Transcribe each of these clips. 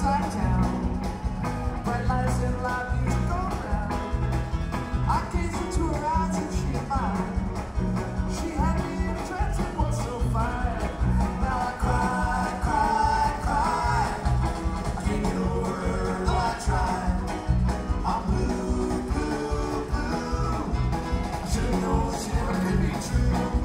upside down. Bright lights and loud music all around. I gazed into her eyes and she admired. She had me in a trance and was so fine. Now I cry, cry, cry. I can't get over her, though I tried. I'm blue, blue, blue. I should've known she never could be true.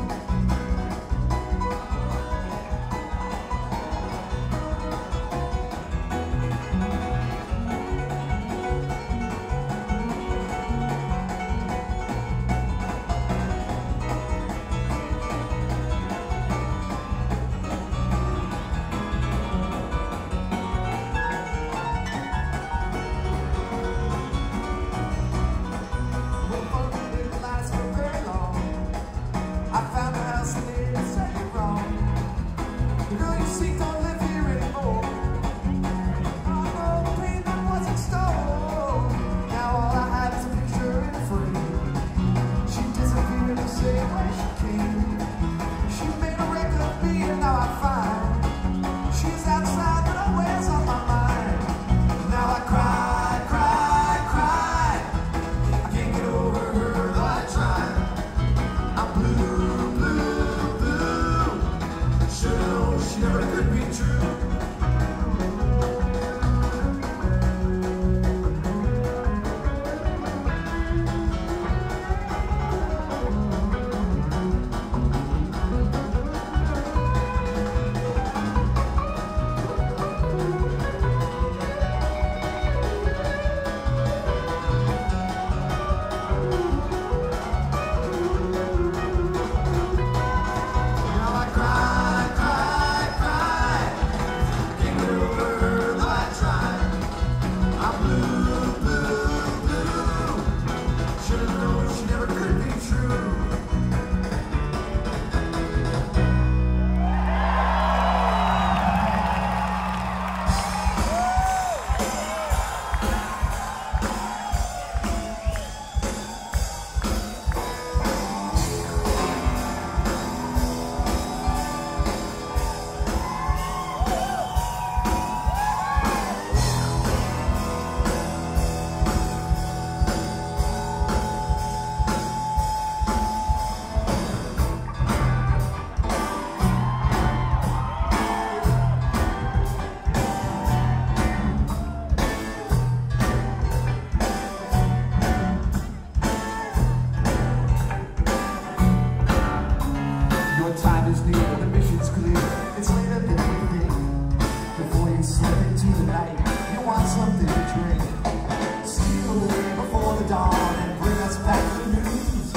Time is near, the mission's clear. It's later than you think. Before you slip into the night, you want something to drink. Steal away before the dawn and bring us back the news.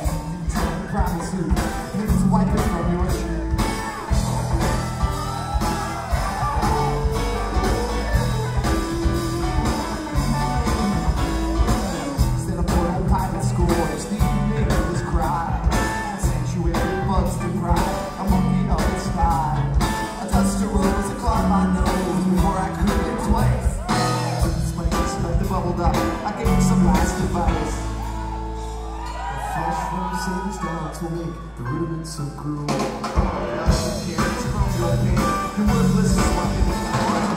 Try to promise you, please wipe it from your shoes. Instead of putting private scores, the evening of this cry. Sanctuary bugs to cry, a monkey of its sky. A dust arose and clogged my nose before I could think twice. This place like the bubbled up, I gave some last advice. The flesh from Satan's dogs will make the rudiments of cruel. The appearance from your pain, the worthless is what it is.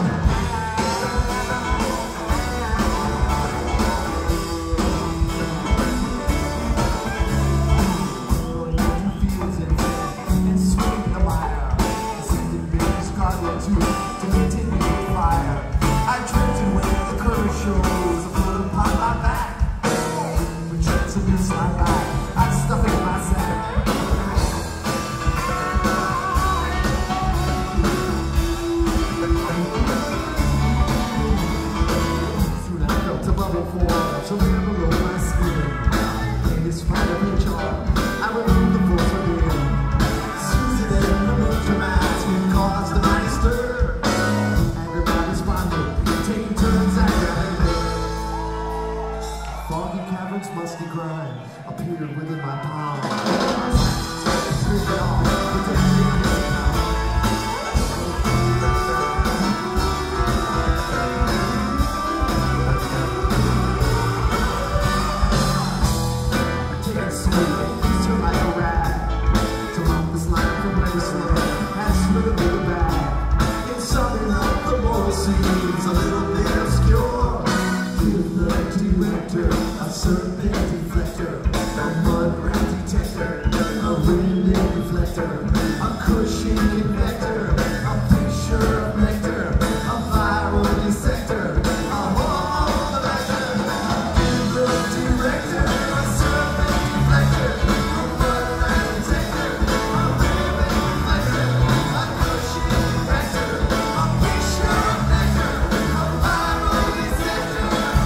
To maintain the fire, I drifted with the current shows, a float upon my back. But chance to miss my ride, I'd stuff it in my sack. Soon I felt a bubble form, so near below my skin. In this fire of charm, I removed the force within. Susie then removed her mask and caused the mighty stir. Foggy caverns, musty grime appeared within my palm. Take sweet, turn like a rat. To lump this life from wasteland, pass through the bag. In something up the world seems a little bit obscure. Give the director a serpent deflector, a mud rat detector, a wind reflector, a cushion convector, a picture of nectar, a viral dissector, a hormone vector. Give the director a serpent deflector, a mud rat detector, a wind reflector, a cushion convector, a picture of nectar, a viral dissector.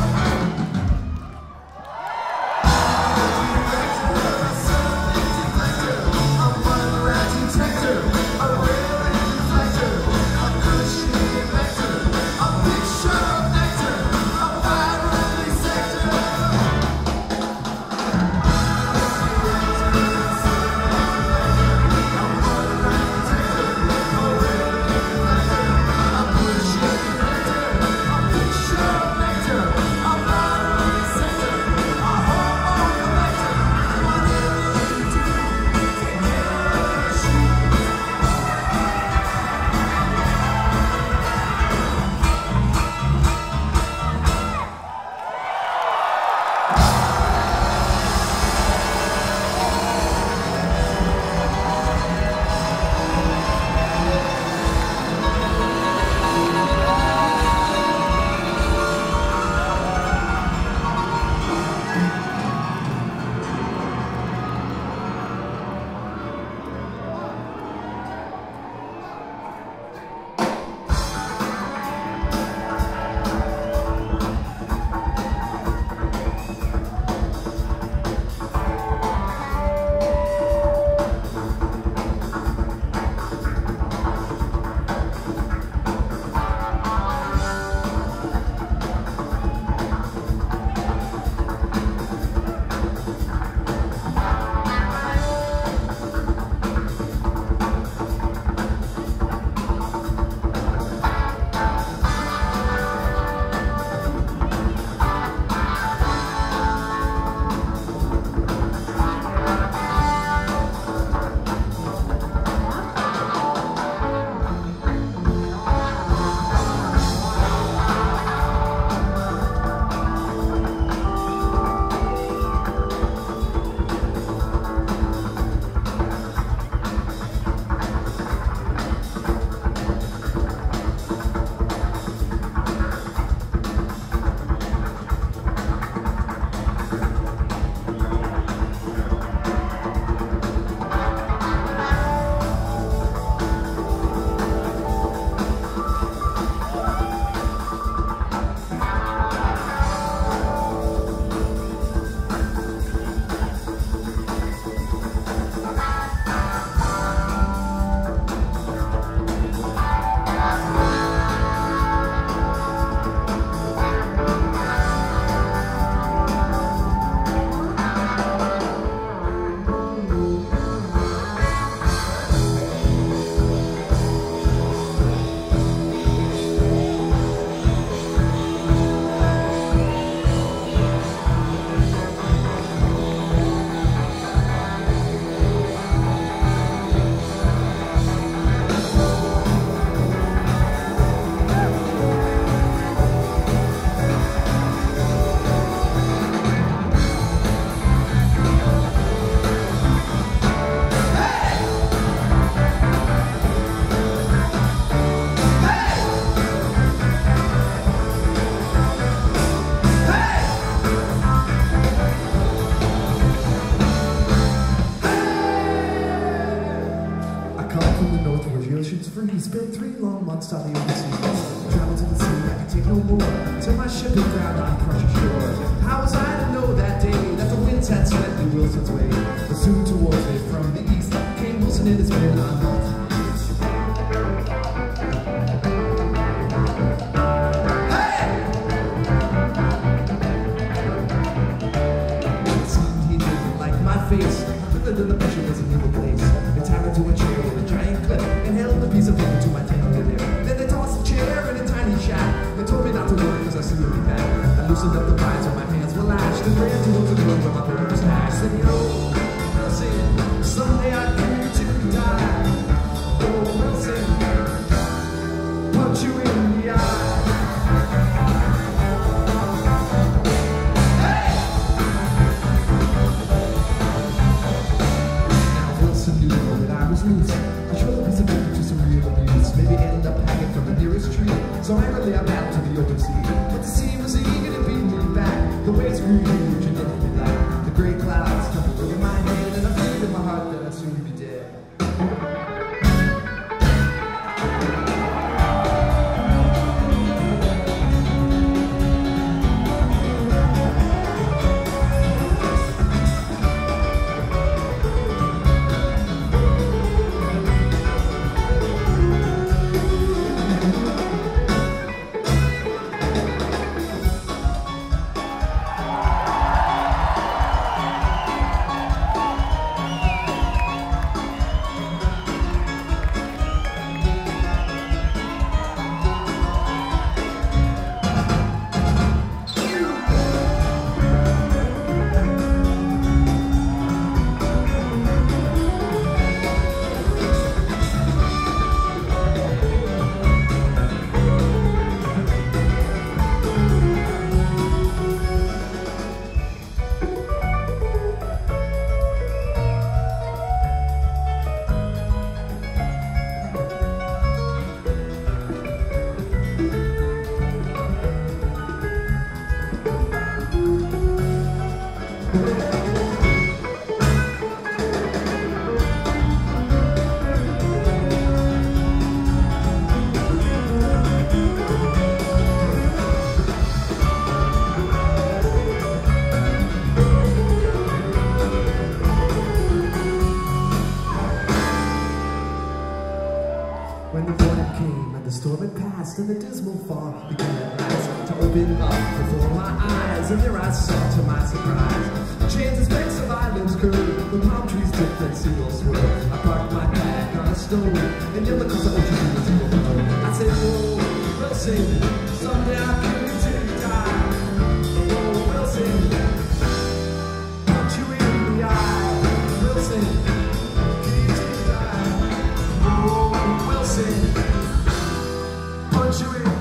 Spent 3 long months on the open seas. Traveled to the sea, I could take no more. Till my ship had ground on Prussian shores. How was I to know that day that the winds had swept Wilson's way? But soon towards me from the east came Wilson and his men on board. Face, but then the pressure was a new place. They tied me to a chair with a giant clip and held a piece of paper to my tail in there. Then they tossed a chair in a tiny shack. They told me not to worry because I see really bad. I loosened up the vines and my hands were lashed and ran towards the room where my board was stashed. Said, yo, Wilson, someday I'd care to die. Oh, Wilson, punch you in the eye. Apparently I'm out to the open sea, but the sea was eager to beat me back. The waves grew huge and ended me like the gray clouds tumbled over my head, and I feel in my heart that I'd soon be dead. When the morning came and the storm had passed and the dismal fog began at last to open up before my eyes, and there I saw, to my surprise, chances, banks of islands curved, the palm trees dipped and seagulls swirled. I parked my pack on a stone and yelled across the ocean to the people below. I said, "Whoa, Wilson, someday I'll kill you till you die. Whoa, Wilson, punch you in the eye. Wilson, kill you till you die. Whoa, Wilson, punch you in the eye."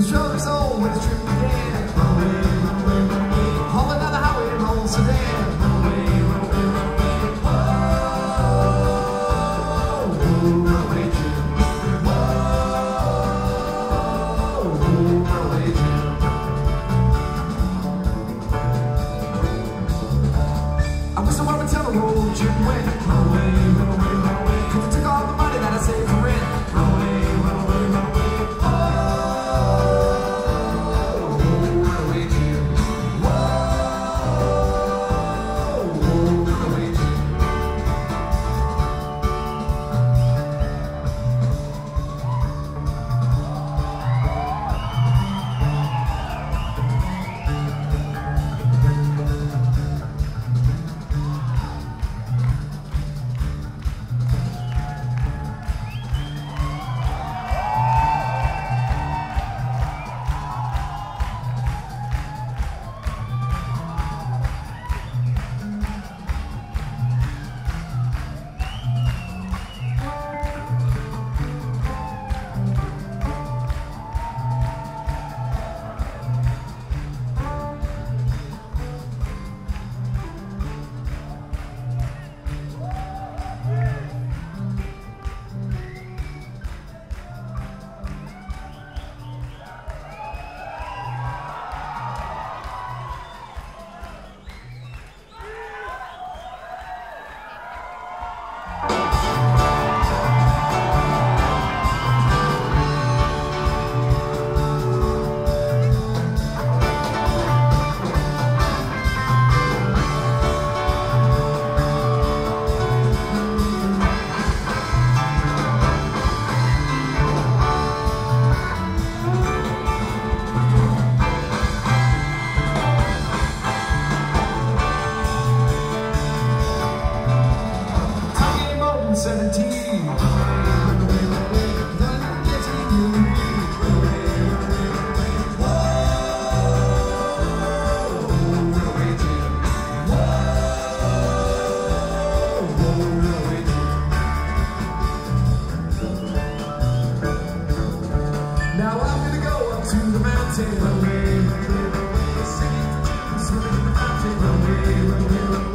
showed his soul when his trip began. Hauling down the highway in old sedan. I wish someone would tell the road Jim went. Cause it took all the money that I saved for rent. Now I'm gonna go up to the mountain. Singing for tunes, swimming in the fountain.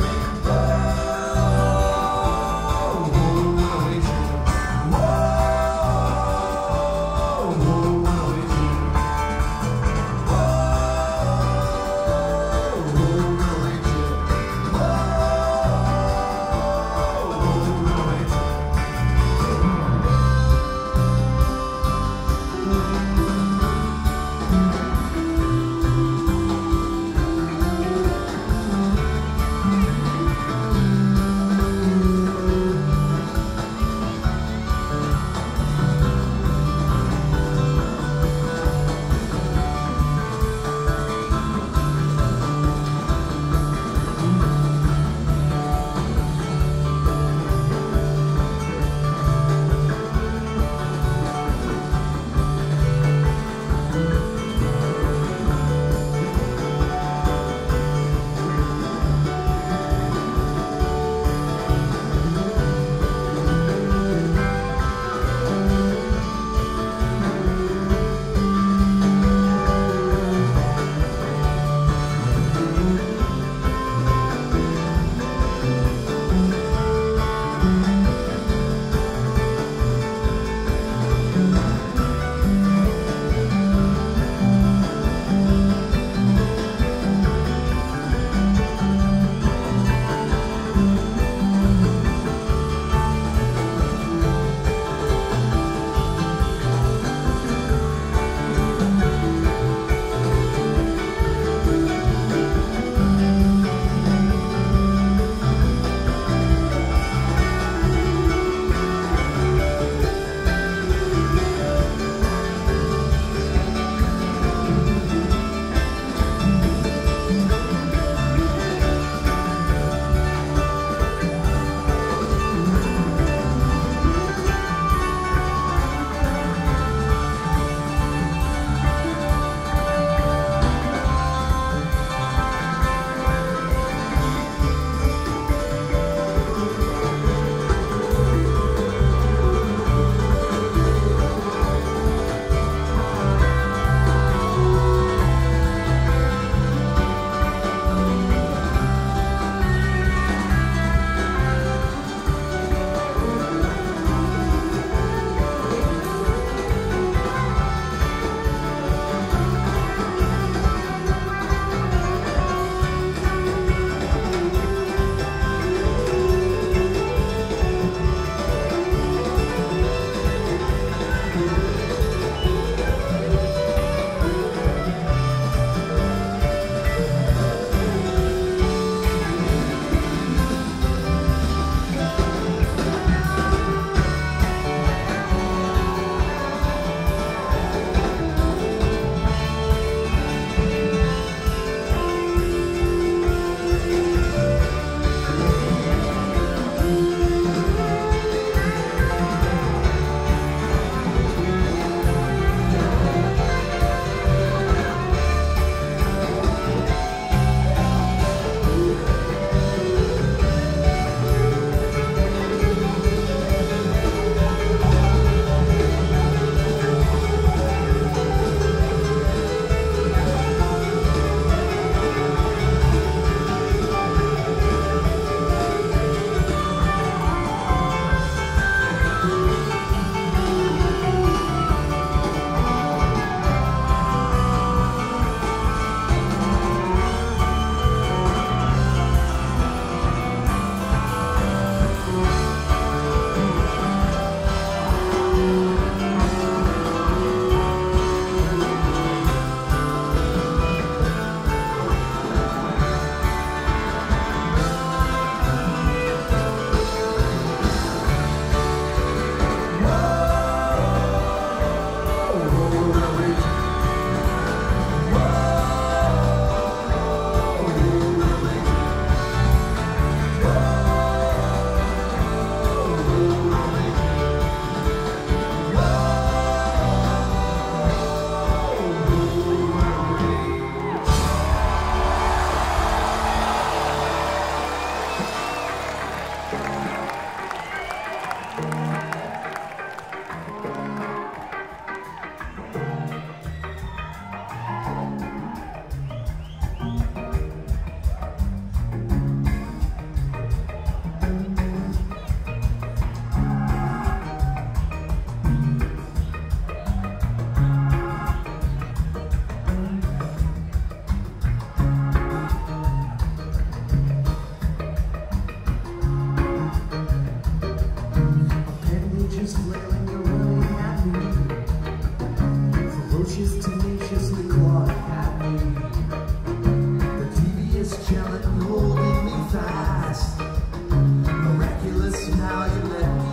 Roaches tenaciously clawing at me. The devious gelatin holding me fast. Miraculous, now you let me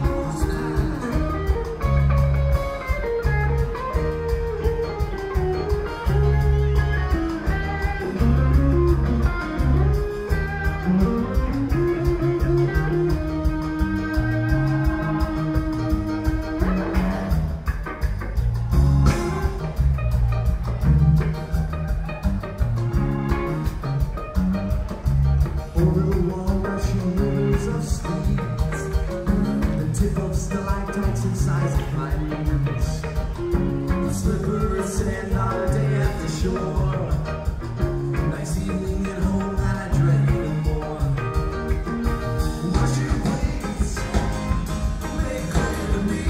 over the wall, rushing rivers of sleeves. The tip of stalactites inside of my knees. The slipper of sand on a day at the shore. Nice evening at home and I dread no more. Would you please make clear to me?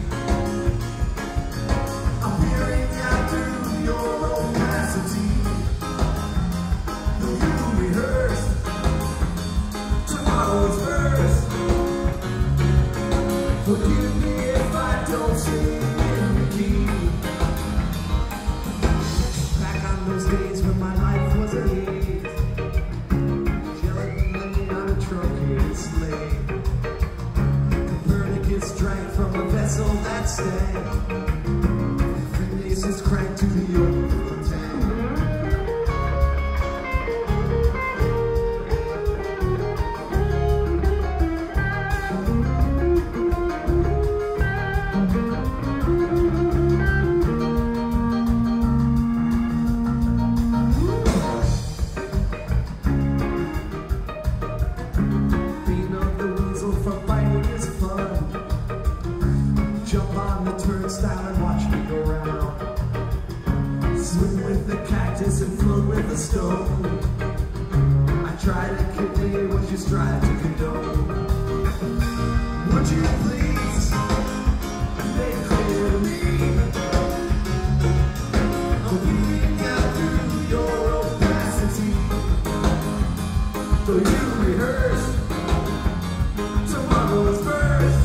I'm peering out through your opacity. Though you rehearsed tomorrow's verse. Forgive me if I don't sing in the key. Back on those days when my life was a haze, gelatin laying on a truncated slave. Copernicus drank from a vessel that stank. Freemasons cranked to the old tank. Jump on the turnstile and watch me go round. Swim with the cactus and float with the stone. I try to convey what you strive to condone. Would you please make clear to me? I'm peeking out through your opacity. Though you rehearsed tomorrow's verse.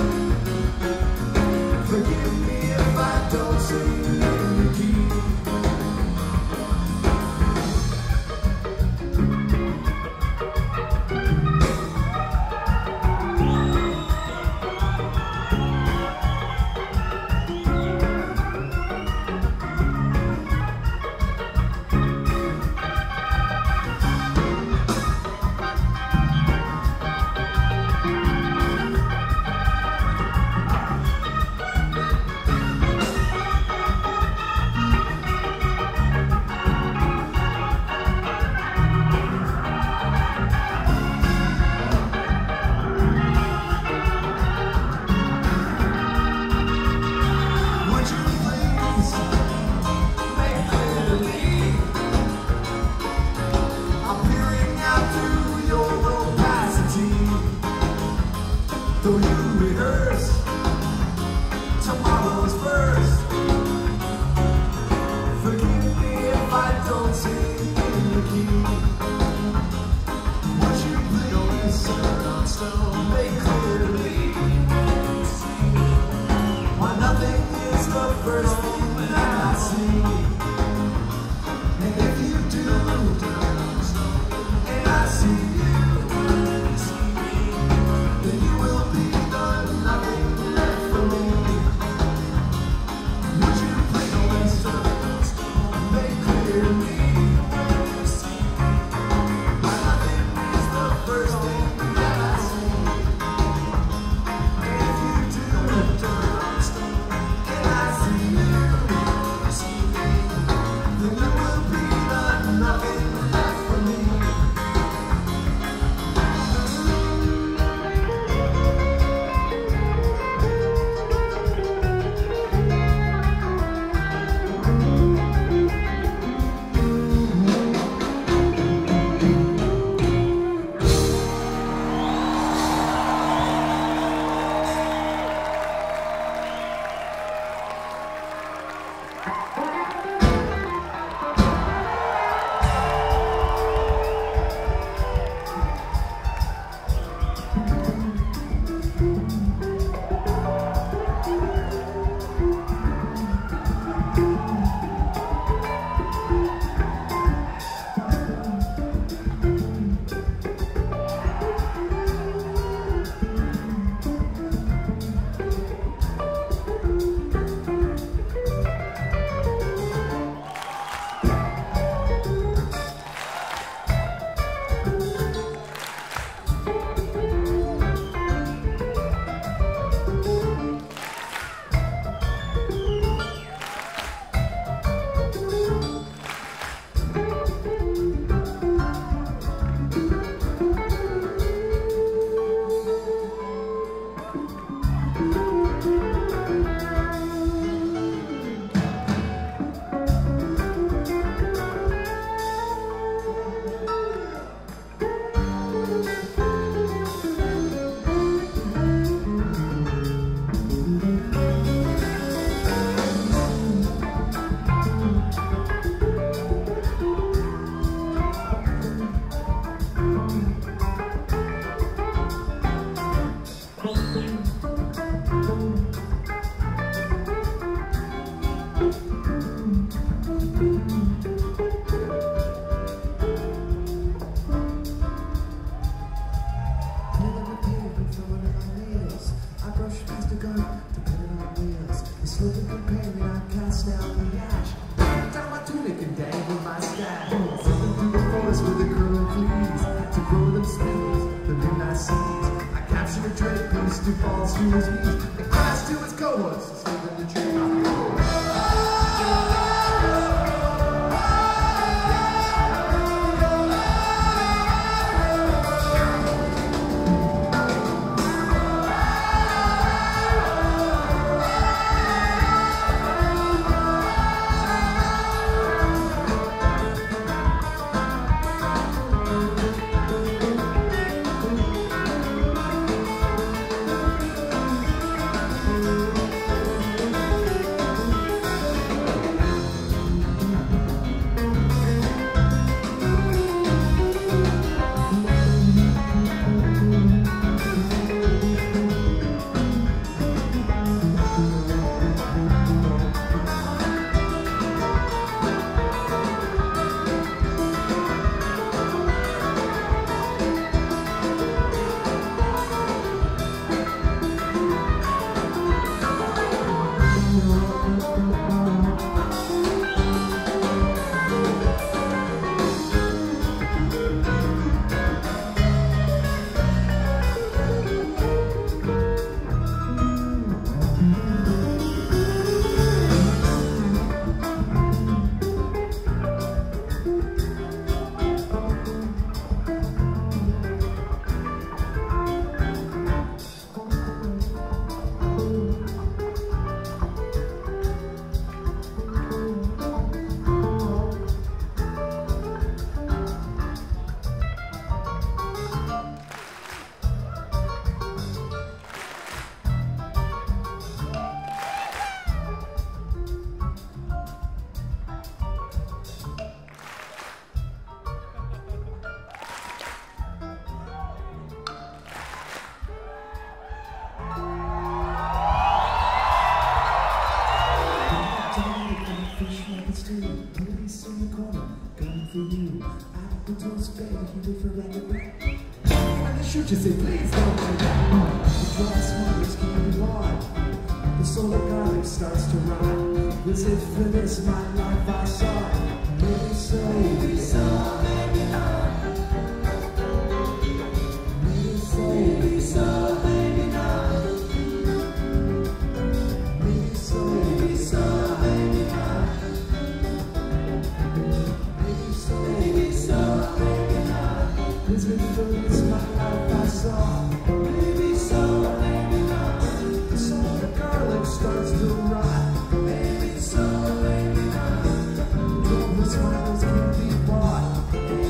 Forgive me if I don't sing in the key. Though you rehearse tomorrow's verse. Forgive me if I don't sing in the key. Would you please, stone, make clear to me why nothing is the first thing that I see? And if you do, and I see you, then you will be the nothing left for me. Would you please make clear to me why nothing is the first thing that I see? And if you do, and I see you, a companion, I cast out the ash. Down my tunic and dangle my stash. Zipping through the forest with a curling fleas to grow them spindles, the midnight seas. I capture a dread beast who falls to his knees and crash to his cohorts to sleep in the tree. Police in the corner, gun for you. I put to his bed, he wait for like a rat. When they shoot you, say please don't do that. The drug smugglers can be hard. The soul of garlic starts to rot. Was it for this my life I saw? Maybe so, maybe so, maybe not. Maybe so, maybe so, maybe not. Maybe so, maybe so, maybe not. Is it for this my life I saw? Maybe so, maybe not. The soul of garlic starts to rot. Maybe so, maybe not. Drove the smilers can be bought.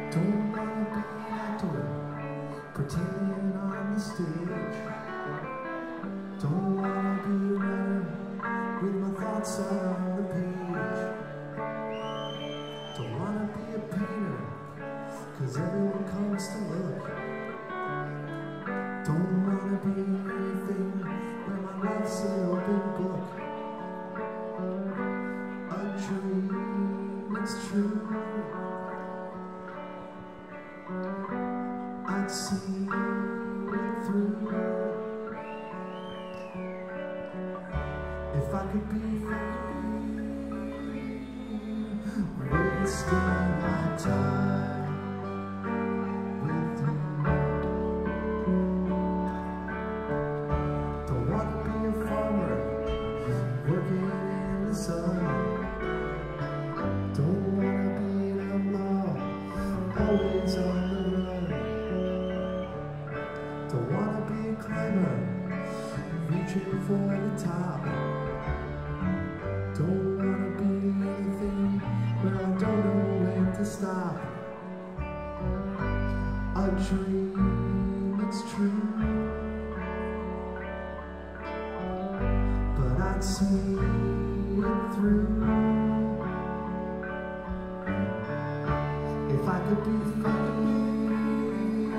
Don't wanna be an actor, pretending on the stage. Don't wanna be a writer, with my thoughts out on the page. Don't wanna be a painter, 'cause everyone comes to look. Don't wanna be anything where my life's an open book. A dream, it's true. I'd see it through. If I could be wasting my time with you. Don't want to be a farmer working in the sun. Don't want to be an outlaw always on the run. Don't want to be a climber reaching for the top. Don't want to be anything where I don't know when to stop. A dream, it's true, but I'd see it through. If I could be free,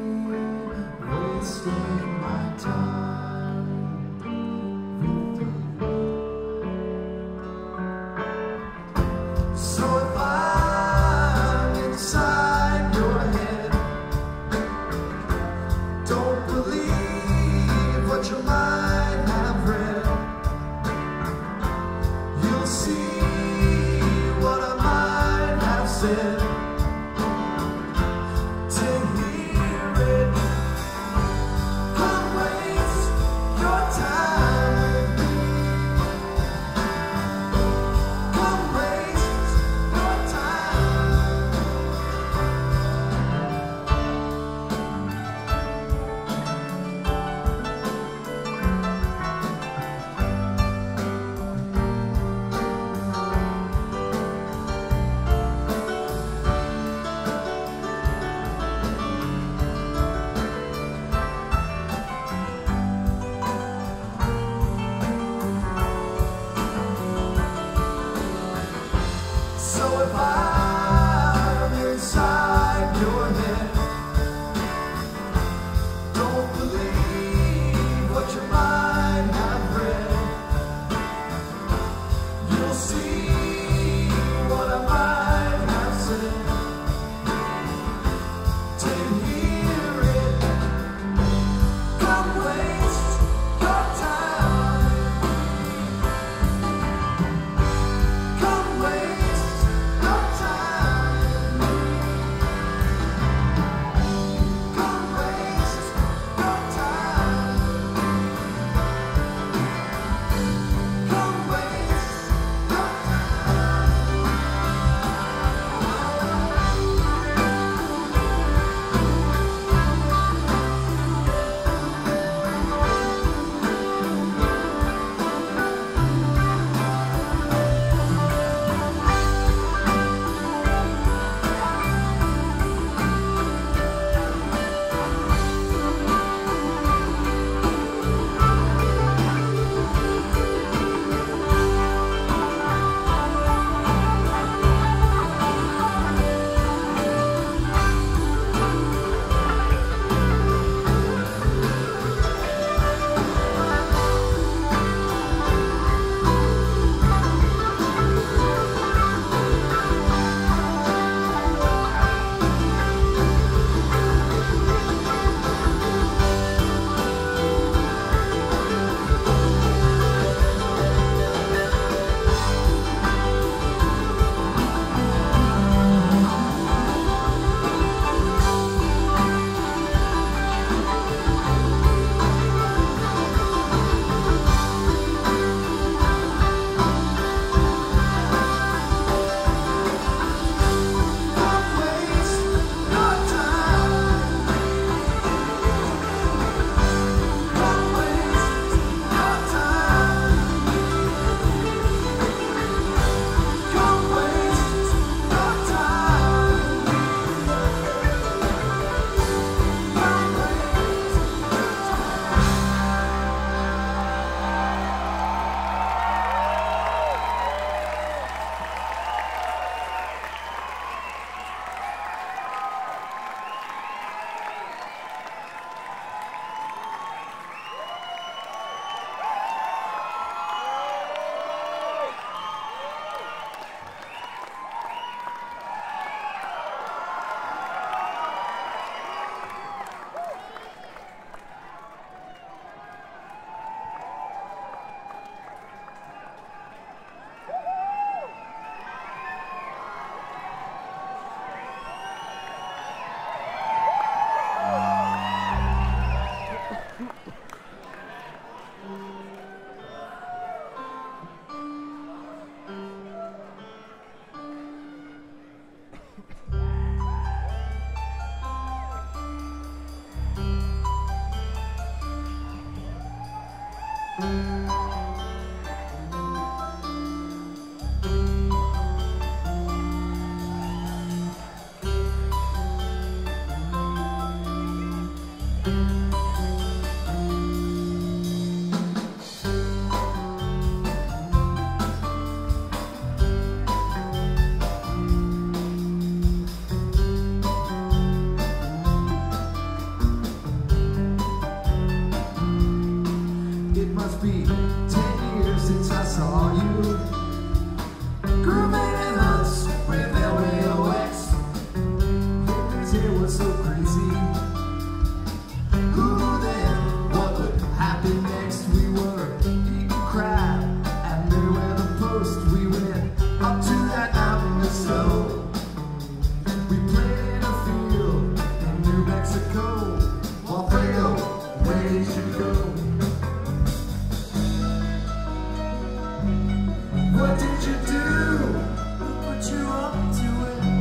wasting my time with you. So if I'm inside your head, don't believe what you might have read. You'll see what I might have said. To hear it, come waste your time with me. Come waste your time.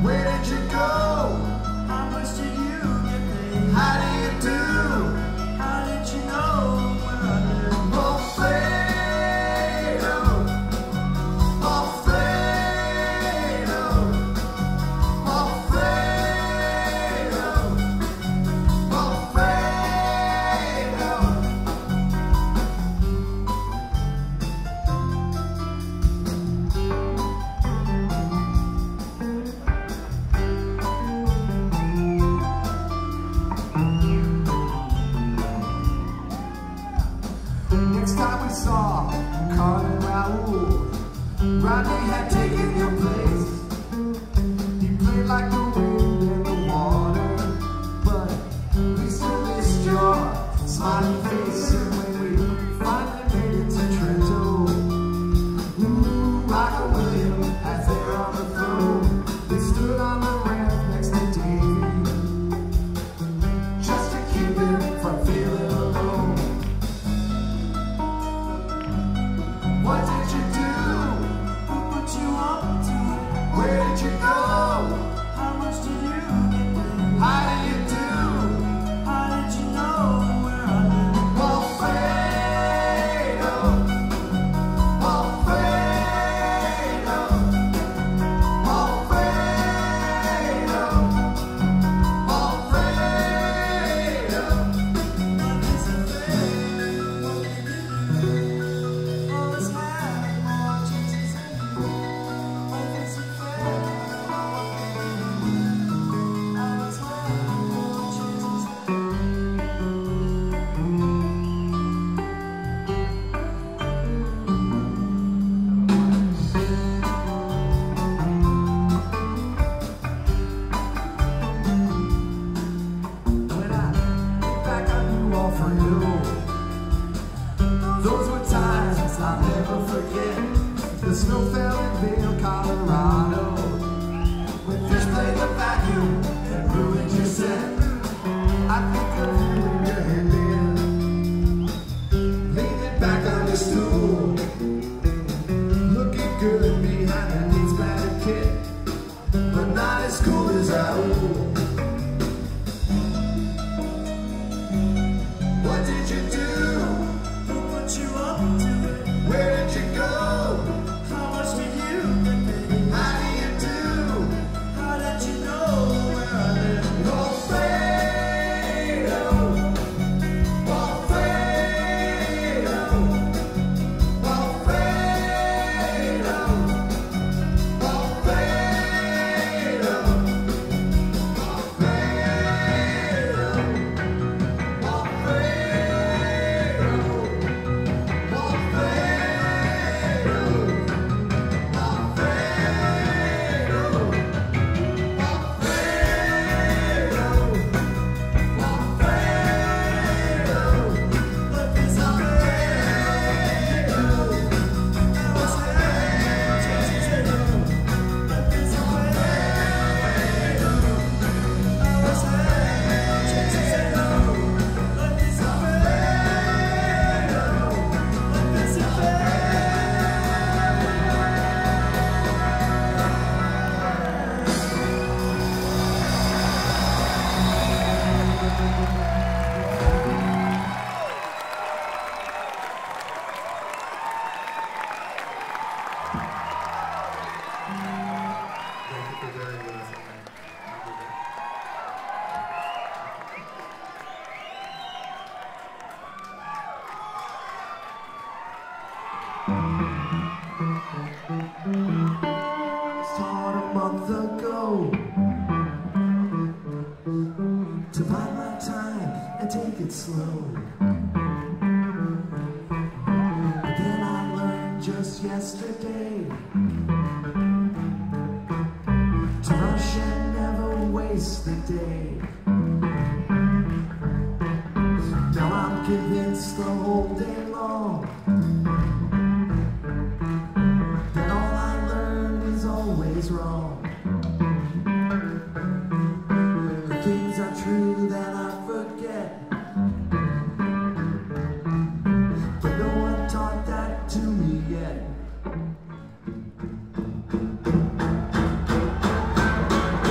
Where did you go? How much did you get paid? How do you do? How did you know where I live? Alfredo, Alfredo, Alfredo, Alfredo. Next time we saw Carl and Raul, Rodney had taken your place. He played like the wind in the water, but we still missed your smiling face. And when we finally made it to Trento, Michael Williams, as they're on the throne, they stood on the ramp next to Davey, just to keep him from feeling alone. What did you do? Who put you up to it? Where did you go? How much did you get paid? How do you do? How did you know where I live? Alfredo, Alfredo, Alfredo, Alfredo. What is it, babe? What did you do? Always had more chances than you. Life isn't fair. Always had more chances than you. When I look back on you, Alfredo, those were times I'll never forget. The snow fell in Vail, Colorado, when fish played the vacuum and ruined your set. I think of you in your hand in, leaning back on the stool, looking good behind the neat splattered kit, but not as cool as Raul. What did you do? Who put you up to it? Where did you go? How much did you get paid? How do you do? How did you know where I live? Alfredo, Alfredo, Alfredo, Alfredo, Start a month ago to bide my time and take it slow. But then I learned just yesterday to rush and never waste the day. Now I'm convinced the whole day long that all I learned is always wrong. The things are true that I forget, but no one taught that to me yet.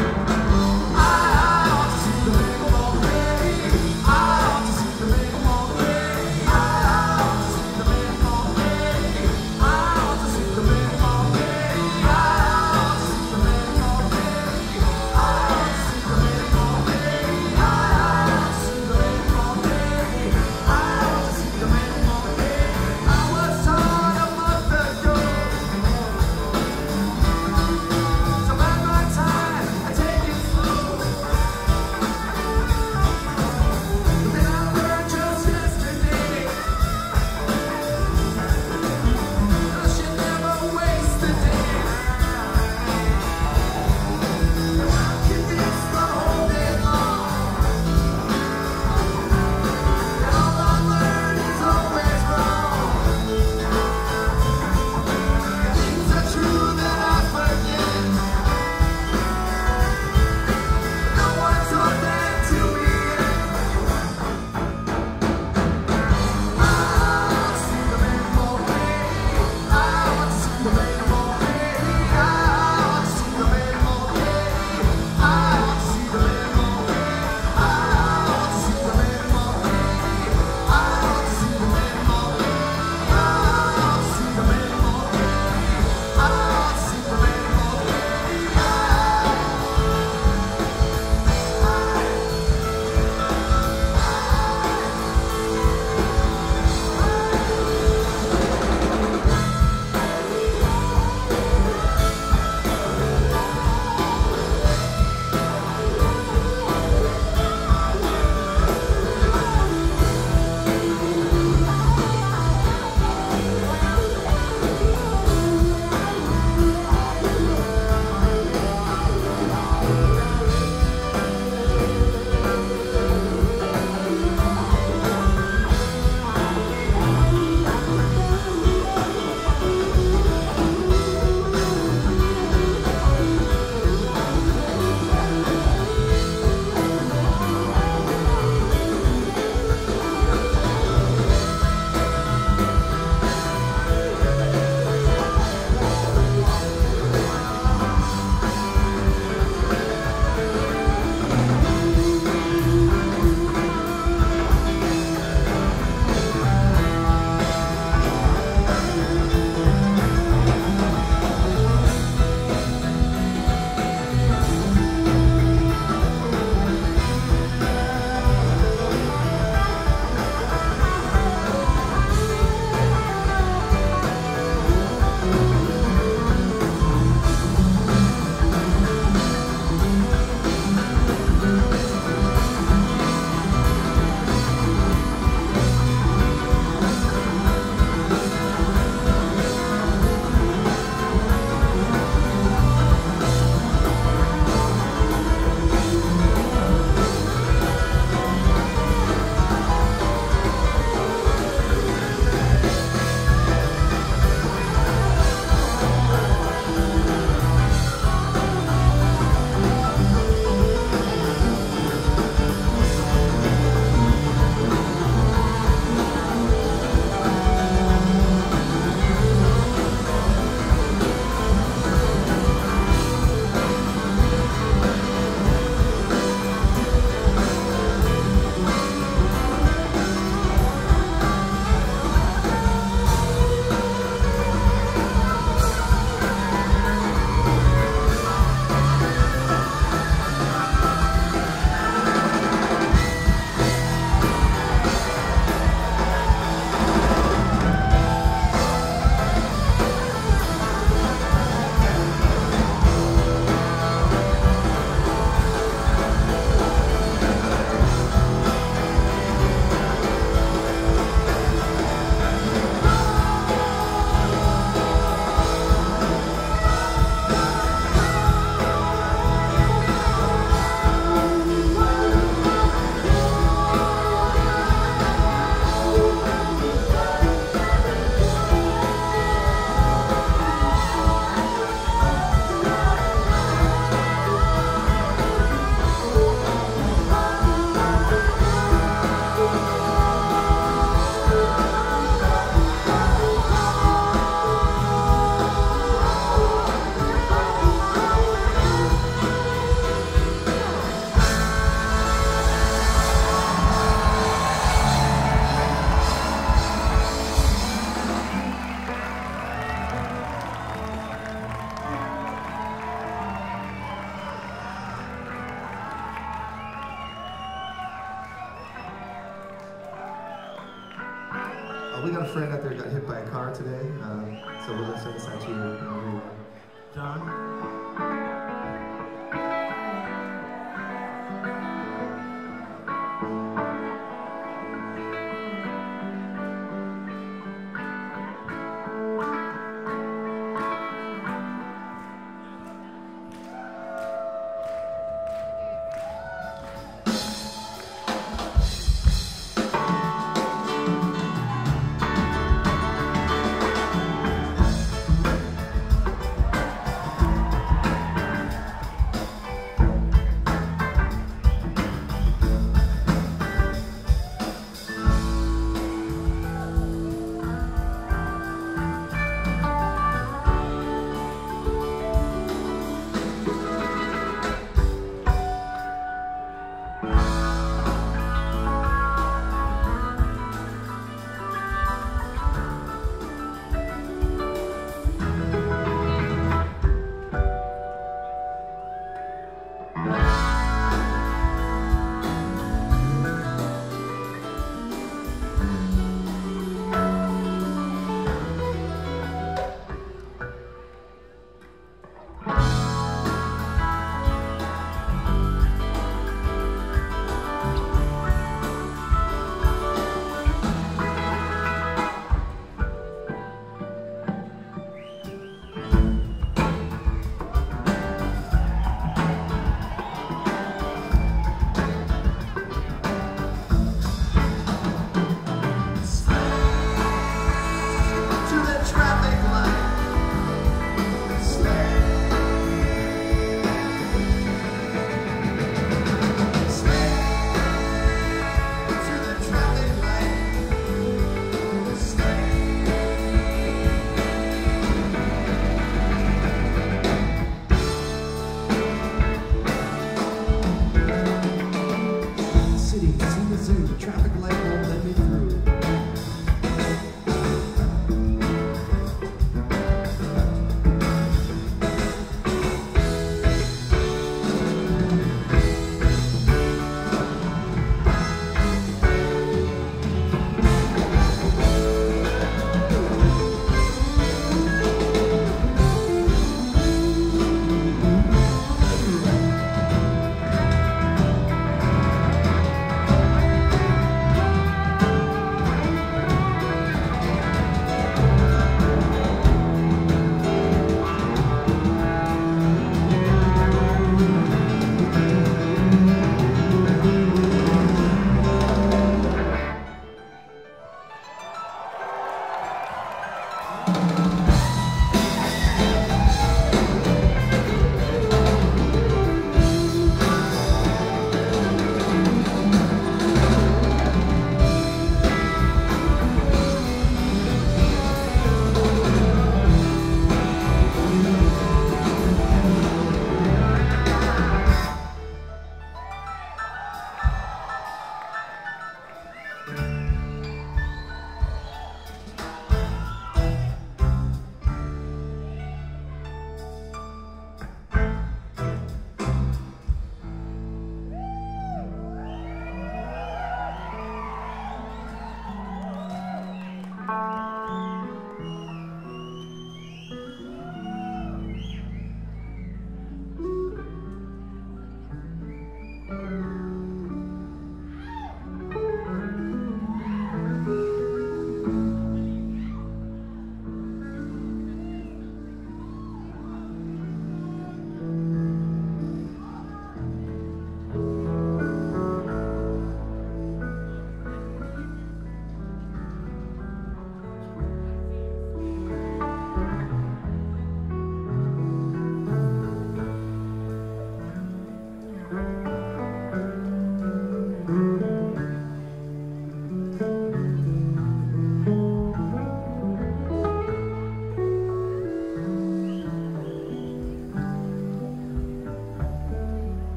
We got a friend out there who got hit by a car today, so we're going to send this out to you. John?